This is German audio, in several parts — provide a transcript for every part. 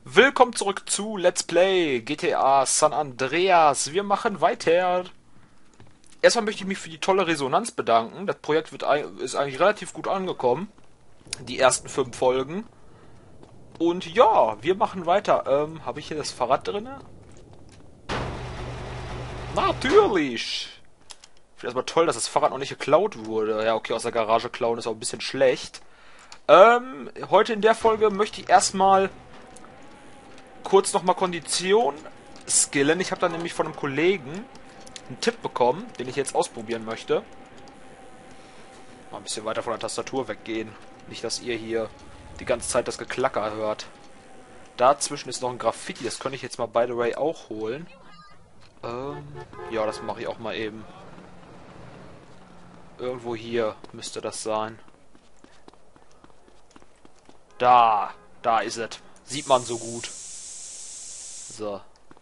Willkommen zurück zu Let's Play GTA San Andreas. Wir machen weiter. Erstmal möchte ich mich für die tolle Resonanz bedanken. Das Projekt ist eigentlich relativ gut angekommen. Die ersten 5 Folgen. Und ja, wir machen weiter. Habe ich hier das Fahrrad drinne? Natürlich! Ich finde erstmal toll, dass das Fahrrad noch nicht geklaut wurde. Ja, okay, aus der Garage klauen ist auch ein bisschen schlecht. Heute in der Folge möchte ich erstmal kurz nochmal Kondition skillen. Ich habe da nämlich von einem Kollegen einen Tipp bekommen, den ich jetzt ausprobieren möchte. Mal ein bisschen weiter von der Tastatur weggehen. Nicht, dass ihr hier die ganze Zeit das Geklacker hört. Dazwischen ist noch ein Graffiti, das könnte ich jetzt mal by the way auch holen. Ja, das mache ich auch mal eben. Irgendwo hier müsste das sein. Da ist es. Sieht man so gut. So.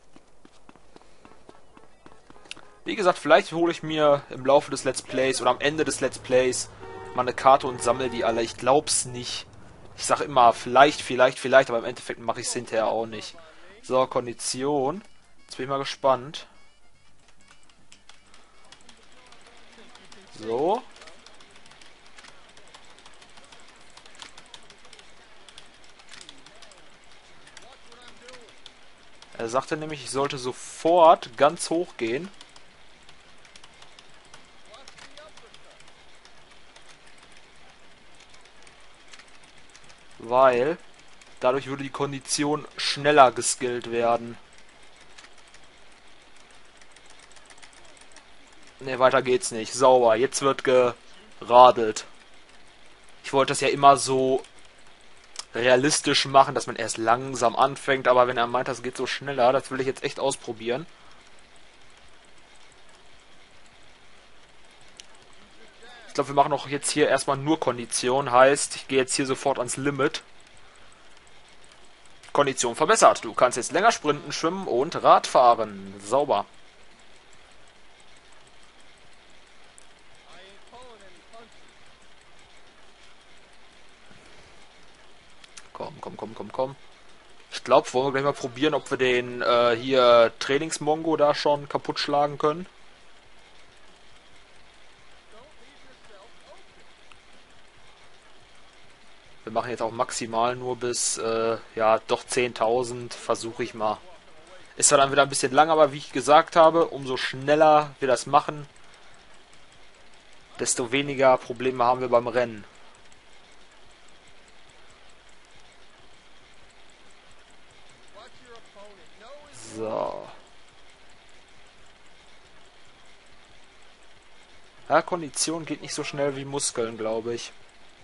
Wie gesagt, vielleicht hole ich mir im Laufe des Let's Plays oder am Ende des Let's Plays mal eine Karte und sammle die alle. Ich glaub's nicht. Ich sag immer, vielleicht, aber im Endeffekt mache ich es hinterher auch nicht. So, Kondition. Jetzt bin ich mal gespannt. So. Er sagte nämlich, ich sollte sofort ganz hoch gehen. Weil dadurch würde die Kondition schneller geskillt werden. Ne, weiter geht's nicht. Sauber. Jetzt wird geradelt. Ich wollte das ja immer so realistisch machen, dass man erst langsam anfängt, aber wenn er meint, das geht so schneller, das will ich jetzt echt ausprobieren. Ich glaube, wir machen auch jetzt hier erstmal nur Kondition, heißt, ich gehe jetzt hier sofort ans Limit. Kondition verbessert. Du kannst jetzt länger sprinten, schwimmen und Rad fahren. Sauber. Komm. Ich glaube, wollen wir gleich mal probieren, ob wir den hier Trainingsmongo da schon kaputt schlagen können. Wir machen jetzt auch maximal nur bis, ja, doch 10.000. Versuche ich mal. Ist zwar dann wieder ein bisschen lang, aber wie ich gesagt habe, umso schneller wir das machen, desto weniger Probleme haben wir beim Rennen. So. Ja, Kondition geht nicht so schnell wie Muskeln, glaube ich.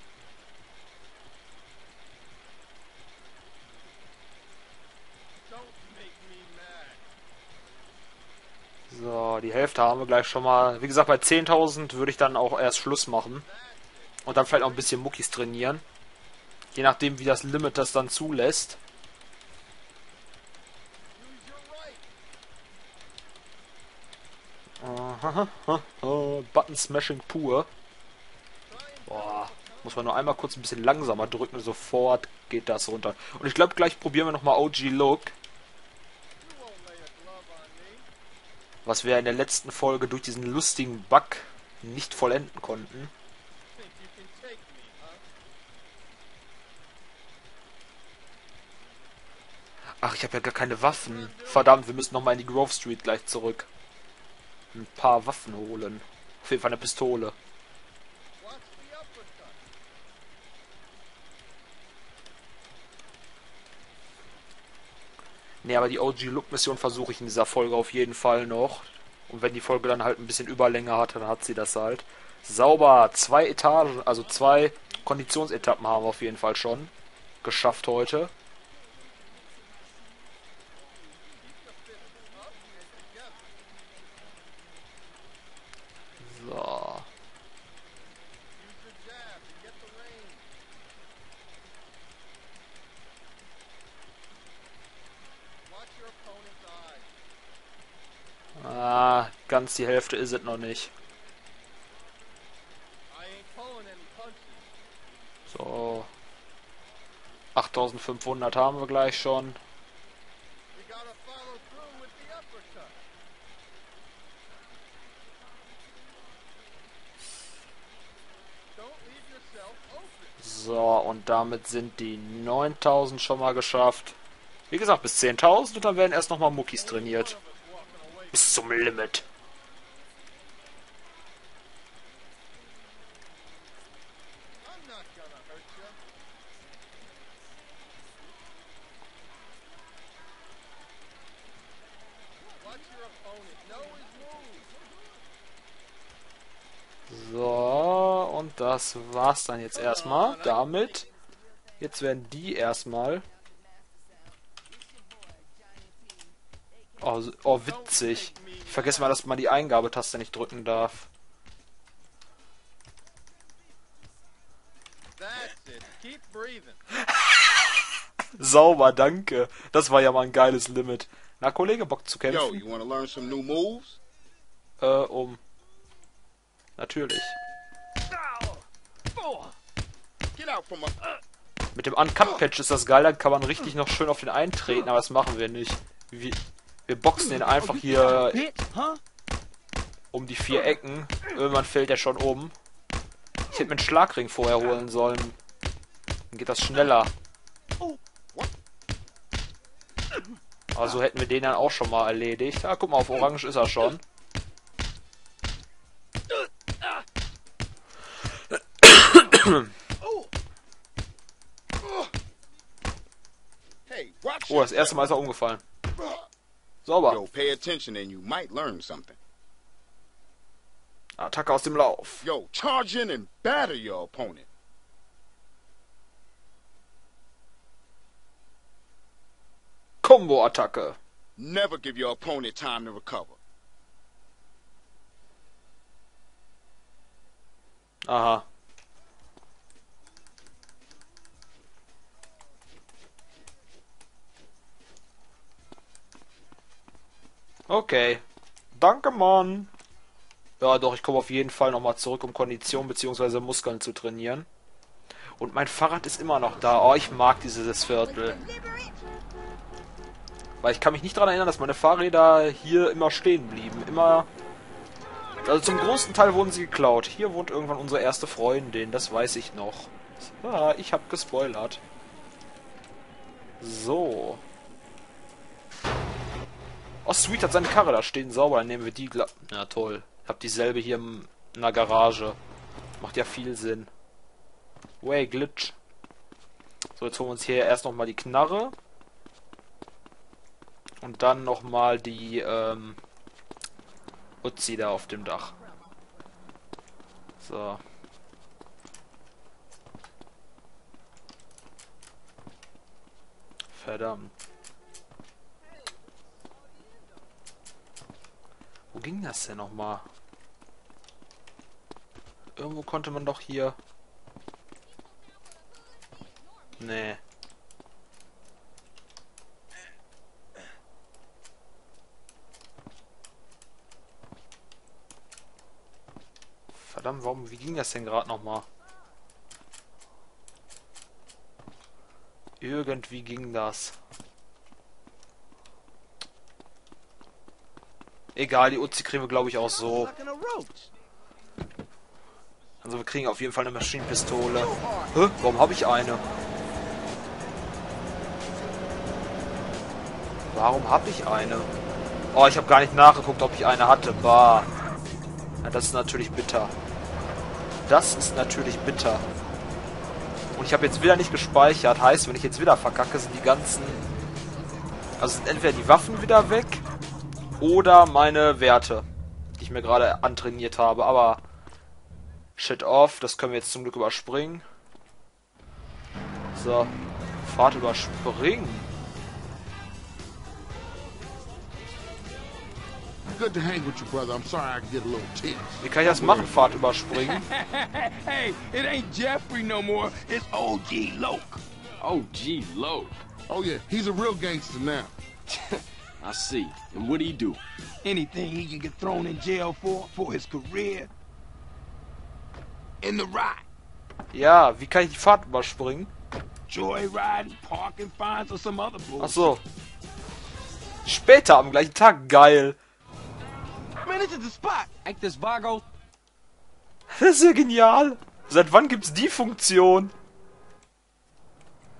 So, die Hälfte haben wir gleich schon mal. Wie gesagt, bei 10.000 würde ich dann auch erst Schluss machen. Und dann vielleicht auch ein bisschen Muckis trainieren. Je nachdem, wie das Limit das dann zulässt. Button Smashing pur. Boah, muss man nur einmal kurz ein bisschen langsamer drücken, sofort geht das runter. Und ich glaube, gleich probieren wir nochmal OG Look. Was wir in der letzten Folge durch diesen lustigen Bug nicht vollenden konnten. Ach, ich habe ja gar keine Waffen. Verdammt, wir müssen nochmal in die Grove Street gleich zurück. Ein paar Waffen holen. Auf jeden Fall eine Pistole. Ne, aber die OG-Look-Mission versuche ich in dieser Folge auf jeden Fall noch. Und wenn die Folge dann halt ein bisschen Überlänge hat, dann hat sie das halt. Sauber, 2 Etagen, also 2 Konditionsetappen haben wir auf jeden Fall schon geschafft heute. So. Ah, ganz die Hälfte ist es noch nicht. So. 8.500 haben wir gleich schon. So, und damit sind die 9000 schon mal geschafft. Wie gesagt, bis 10.000 und dann werden erst nochmal Muckis trainiert. Bis zum Limit. So, und das war's dann jetzt erstmal damit. Jetzt werden die erstmal... Oh, witzig. Ich vergesse mal, dass man die Eingabetaste nicht drücken darf. Sauber, danke. Das war ja mal ein geiles Limit. Na, Kollege, Bock zu kämpfen? Yo, you wanna learn some new moves? Natürlich. Get out from my... Mit dem Uncut-Patch ist das geil, dann kann man richtig noch schön auf den eintreten, aber das machen wir nicht. Wir boxen den einfach hier um die 4 Ecken. Irgendwann fällt er schon um. Ich hätte mir einen Schlagring vorher holen sollen. Dann geht das schneller. Aber so hätten wir den dann auch schon mal erledigt. Ah, guck mal, auf Orange ist er schon. Oh, das erste Mal ist er umgefallen. Sauber. Yo, pay attention and you might learn something. Attacke aus dem Lauf. Yo, charge in and batter your opponent. Combo-Attacke. Never give your opponent time to recover. Aha. Okay. Danke, Mann. Ja, doch, ich komme auf jeden Fall nochmal zurück, um Kondition bzw. Muskeln zu trainieren. Und mein Fahrrad ist immer noch da. Oh, ich mag dieses Viertel. Weil ich kann mich nicht daran erinnern, dass meine Fahrräder hier immer stehen blieben. Immer... Also zum großen Teil wurden sie geklaut. Hier wohnt irgendwann unsere erste Freundin, das weiß ich noch. Ah, ich hab gespoilert. So. Oh, Sweet hat seine Karre da stehen, sauber. Dann nehmen wir die... Na toll. Ich hab dieselbe hier in der Garage. Macht ja viel Sinn. Way, Glitch. So, jetzt holen wir uns hier erst nochmal die Knarre. Und dann nochmal die, Uzi da auf dem Dach. So. Verdammt. Wo ging das denn nochmal? Irgendwo konnte man doch hier... Nee. Verdammt, wie ging das denn gerade nochmal? Irgendwie ging das. Egal, die Uzi kriegen wir, glaube ich, auch so. Also wir kriegen auf jeden Fall eine Maschinenpistole. Hä? Warum habe ich eine? Warum habe ich eine? Oh, ich habe gar nicht nachgeguckt, ob ich eine hatte. Bah. Ja, das ist natürlich bitter. Das ist natürlich bitter. Und ich habe jetzt wieder nicht gespeichert. Heißt, wenn ich jetzt wieder verkacke, sind die ganzen... Also sind entweder die Waffen wieder weg oder meine Werte, die ich mir gerade antrainiert habe. Aber shit off, das können wir jetzt zum Glück überspringen. So, Fahrt überspringen. Good to hang with you, brother. I'm sorry I get a little tense. Wie kann ich das machen, Fahrt überspringen? Hey, it ain't Jeffrey no more. It's OG Loke. OG Loke. Oh yeah, he's a real gangster now. I see. And what'd he do? Anything he can get thrown in jail for his career. In the ride. Ja, wie kann ich die Fahrt überspringen? Joyriding, parking fines or some other bullshit. Ach so. Später am gleichen Tag, geil. Man, this is the spot. Ain't this Vago? Das ist ja genial. Seit wann gibt's die Funktion?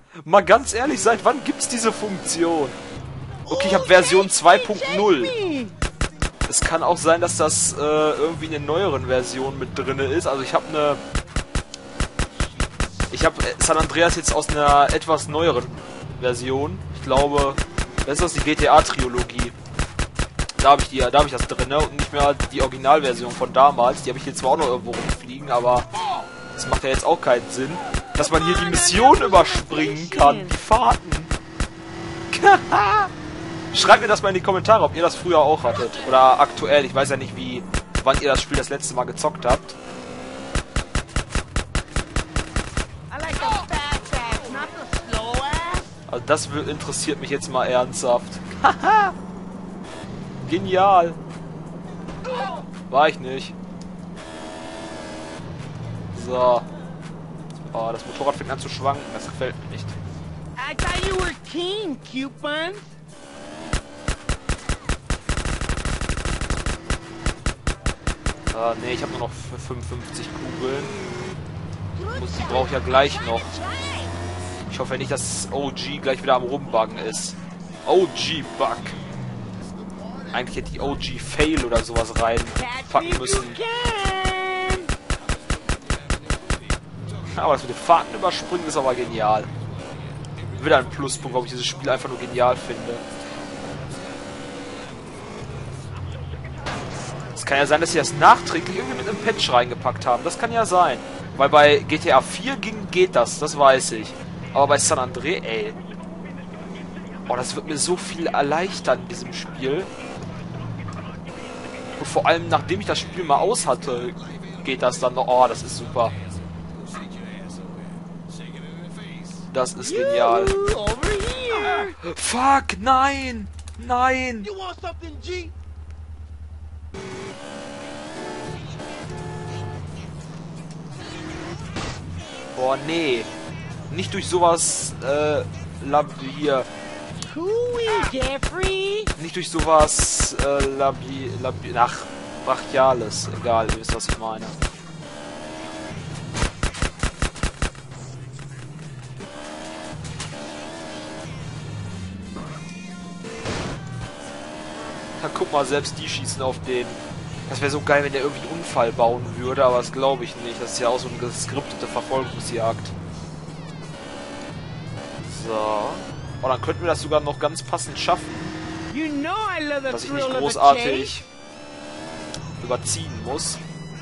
Mal ganz ehrlich, seit wann gibt's diese Funktion? Okay, ich habe Version 2.0. Es kann auch sein, dass das irgendwie in den neueren Versionen mit drinne ist. Also ich habe San Andreas jetzt aus einer etwas neueren Version. Ich glaube, das ist das die GTA-Trilogie. Da habe ich das drinne und nicht mehr die Originalversion von damals. Die habe ich hier zwar auch noch irgendwo rumfliegen, aber das macht ja jetzt auch keinen Sinn, dass man hier die Mission überspringen kann. Die Fahrten. Schreibt mir das mal in die Kommentare, ob ihr das früher auch hattet. Oder aktuell. Ich weiß ja nicht, wann ihr das Spiel das letzte Mal gezockt habt. Also das interessiert mich jetzt mal ernsthaft. Genial. War ich nicht. So. Oh, das Motorrad fängt an zu schwanken. Das gefällt mir nicht. I thought you were keen, Coupon. Nee, ich habe nur noch 55 Kugeln. Die brauche ich ja gleich noch. Ich hoffe nicht, dass OG gleich wieder am Rumbuggen ist. OG-Bug. Eigentlich hätte die OG-Fail oder sowas reinpacken müssen. Aber das mit den Fahrten überspringen ist aber genial. Wieder ein Pluspunkt, warum ich dieses Spiel einfach nur genial finde. Es kann ja sein, dass sie das nachträglich irgendwie mit einem Patch reingepackt haben. Das kann ja sein. Weil bei GTA 4 geht das weiß ich. Aber bei San Andreas, ey. Oh, das wird mir so viel erleichtern in diesem Spiel. Und vor allem, nachdem ich das Spiel mal aus hatte, geht das dann noch. Oh, das ist super. Das ist genial. Fuck, nein! Nein! You want something, G? Boah, nee. Nicht durch sowas, hier. Jeffrey? Nicht durch sowas, ach, Brachiales. Egal, ihr wisst, was ich meine. Na, guck mal, selbst die schießen auf den. Das wäre so geil, wenn der irgendwie einen Unfall bauen würde, aber das glaube ich nicht. Das ist ja auch so eine geskriptete Verfolgungsjagd. So. Oh, dann könnten wir das sogar noch ganz passend schaffen. Dass ich nicht großartig überziehen muss.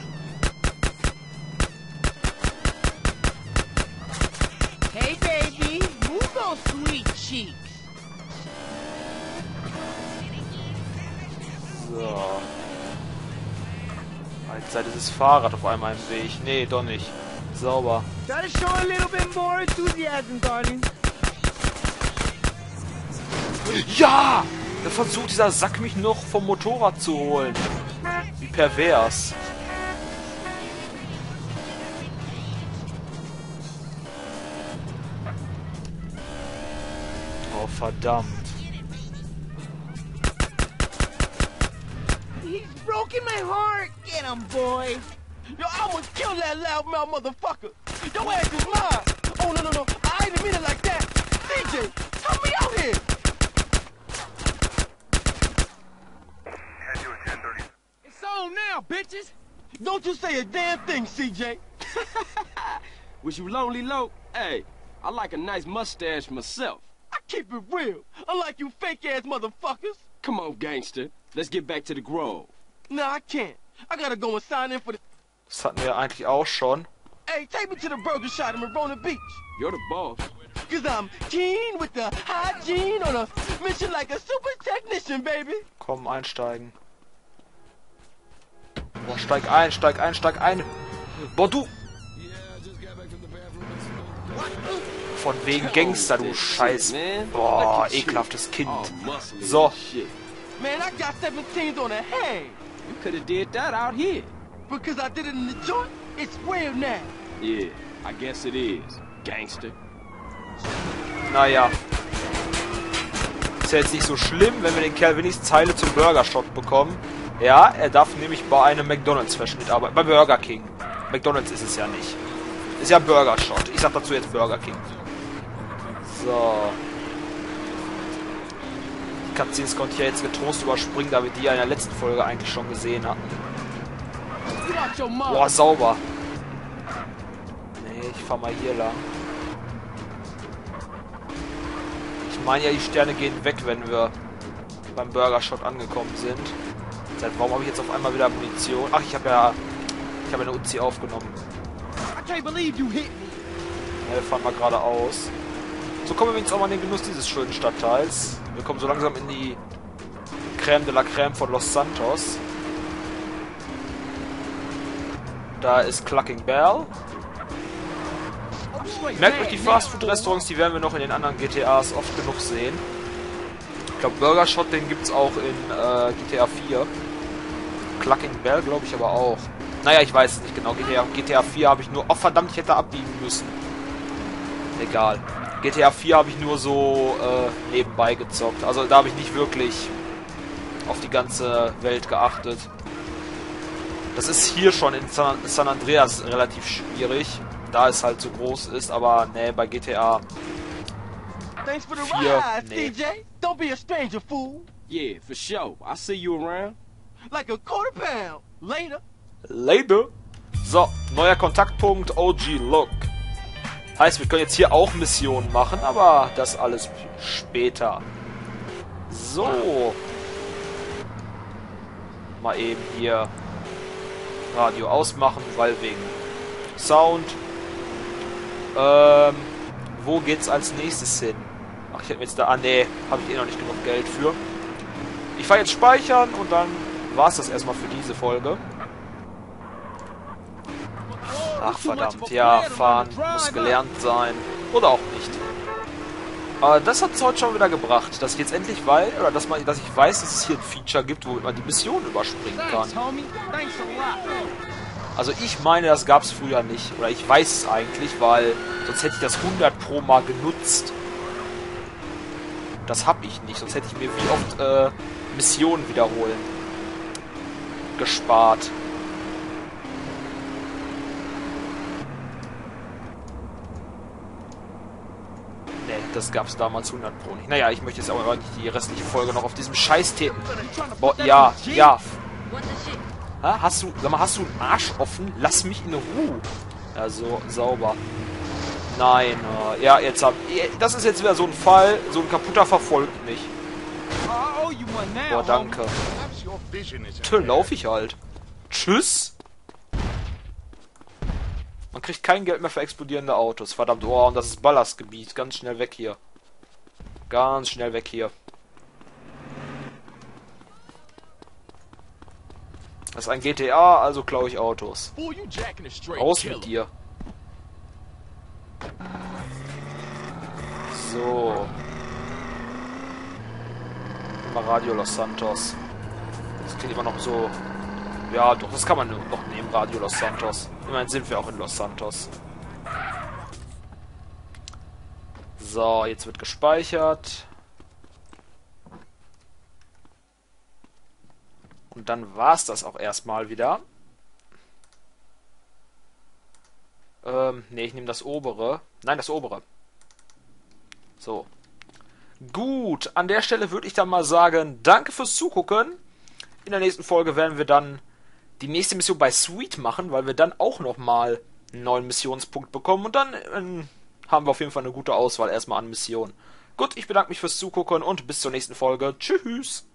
Hey baby, move those sweet cheeks. So. Jetzt sei dieses Fahrrad auf einmal im Weg. Nee, doch nicht. Sauber. Gotta show a little bit more enthusiasm, darling. Ja! Da versucht dieser Sack mich noch vom Motorrad zu holen. Wie pervers. Oh, verdammt. He's broken my heart. Get him, boy. Yo, I almost killed that loudmouth motherfucker. Your ass is mine. Oh, no. I didn't mean it like that. CJ, help me out here. It's on now, bitches. Don't you say a damn thing, CJ. Was you lonely, Lo? Hey, I like a nice mustache myself. I keep it real, unlike you fake-ass motherfuckers. Come on, gangster. Let's get back to the Grove. Nah, I can't. I gotta go and sign in for the... Das hatten wir eigentlich auch schon. Hey, take me to the burger shop in Marona Beach. You're the boss. Cause I'm keen with the hygiene on a mission like a super technician, baby. Komm, einsteigen. Boah, steig ein, steig ein, steig ein. Boah, du... Von wegen Gangster, du Scheiß. Boah, ekelhaftes Kind. So. Man, I got 17s on a hang. You could have did that out here. Because I did it in the joint, it's real now. Yeah, I guess it is, gangster. Naja. Ist ja jetzt nicht so schlimm, wenn wir den Kerl wenigstens Teile zum Burger-Shot bekommen. Ja, er darf nämlich bei einem McDonalds-Verschnitt arbeiten. Bei Burger King. McDonalds ist es ja nicht. Ist ja Burger-Shot. Ich sag dazu jetzt Burger King. So. Die Cutscenes konnte ich ja jetzt getrost überspringen, da wir die ja in der letzten Folge eigentlich schon gesehen hatten. You out your mind. Boah, sauber. Nee, ich fahr mal hier lang. Ich meine ja, die Sterne gehen weg, wenn wir beim Burger Shot angekommen sind. Warum habe ich jetzt auf einmal wieder Munition? Ach, ich habe ja eine Uzi aufgenommen. I can't believe you hit me. Ja, wir fahren mal geradeaus. So kommen wir jetzt auch mal in den Genuss dieses schönen Stadtteils. Wir kommen so langsam in die Crème de la Crème von Los Santos. Da ist Clucking Bell. Merkt euch die Fastfood-Restaurants, die werden wir noch in den anderen GTAs oft genug sehen. Ich glaube, Burger Shot, den gibt es auch in GTA 4. Clucking Bell, glaube ich, aber auch. Naja, ich weiß es nicht genau. GTA 4 habe ich nur... Oh, verdammt, ich hätte abbiegen müssen. Egal. GTA 4 habe ich nur so nebenbei gezockt. Also da habe ich nicht wirklich auf die ganze Welt geachtet. Das ist hier schon in San Andreas relativ schwierig, da es halt so groß ist, aber ne, bei GTA Thanks for the 4, ride, nee. CJ. Don't be a stranger, fool. Yeah, for sure. I'll see you around. Like a quarter pound. Later. Later. So, neuer Kontaktpunkt, OG Look. Heißt, wir können jetzt hier auch Missionen machen, aber das alles später. So. Mal eben hier Radio ausmachen, weil wegen Sound. Wo geht's als nächstes hin? Ach, ich hätte mir jetzt da... Ah, nee, habe ich eh noch nicht genug Geld für. Ich fahre jetzt speichern und dann war's das erstmal für diese Folge. Ach, verdammt. Ja, fahren muss gelernt sein. Oder auch nicht. Aber das hat es heute schon wieder gebracht, dass ich jetzt endlich weiß, oder dass ich weiß, dass es hier ein Feature gibt, womit man die Mission überspringen kann. Thanks, homie. Thanks a lot. Also ich meine, das gab es früher nicht. Oder ich weiß es eigentlich, weil sonst hätte ich das 100 Pro mal genutzt. Das habe ich nicht, sonst hätte ich mir wie oft Missionen wiederholen gespart. Nee, das gab es damals 100 Pro nicht. Naja, ich möchte jetzt aber nicht die restliche Folge noch auf diesem Scheiß-Thema... Boah, ja. Ha, sag mal, hast du einen Arsch offen? Lass mich in Ruhe. Ja, so, sauber. Nein, ja, jetzt das ist jetzt wieder so ein Fall, so ein kaputter verfolgt mich. I owe you one now, Boah, danke. Perhaps your vision is Tö, lauf ich halt. Tschüss. Man kriegt kein Geld mehr für explodierende Autos. Verdammt, oh, und das ist Ballastgebiet. Ganz schnell weg hier. Ganz schnell weg hier. Das ist ein GTA, also klaue ich Autos. Fool, you jacking a straight Raus killer. mit dir. So. Mal Radio Los Santos. Das klingt immer noch so... Ja, doch, das kann man noch nehmen, Radio Los Santos. Immerhin sind wir auch in Los Santos. So, jetzt wird gespeichert. Und dann war's das auch erstmal wieder. Ne, ich nehme das obere. Nein, das obere. So. Gut, an der Stelle würde ich dann mal sagen, danke fürs Zugucken. In der nächsten Folge werden wir dann die nächste Mission bei Sweet machen, weil wir dann auch nochmal einen neuen Missionspunkt bekommen. Und dann haben wir auf jeden Fall eine gute Auswahl erstmal an Missionen. Gut, ich bedanke mich fürs Zugucken und bis zur nächsten Folge. Tschüss!